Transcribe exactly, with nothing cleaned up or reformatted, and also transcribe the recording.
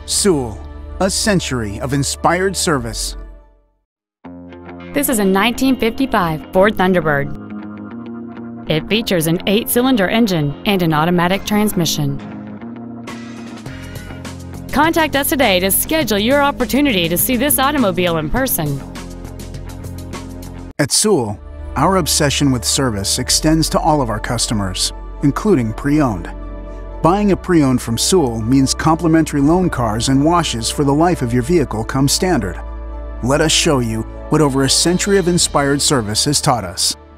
Sewell, a century of inspired service. This is a nineteen fifty-five Ford Thunderbird. It features an eight-cylinder engine and an automatic transmission. Contact us today to schedule your opportunity to see this automobile in person. At Sewell, our obsession with service extends to all of our customers, including pre-owned. Buying a pre-owned from Sewell means complimentary loan cars and washes for the life of your vehicle come standard. Let us show you what over a century of inspired service has taught us.